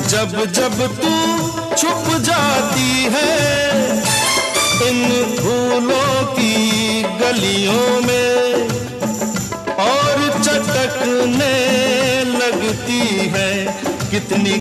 जब जब तू छुप जाती है इन फूलों की गलियों में और चटकने लगती है कितनी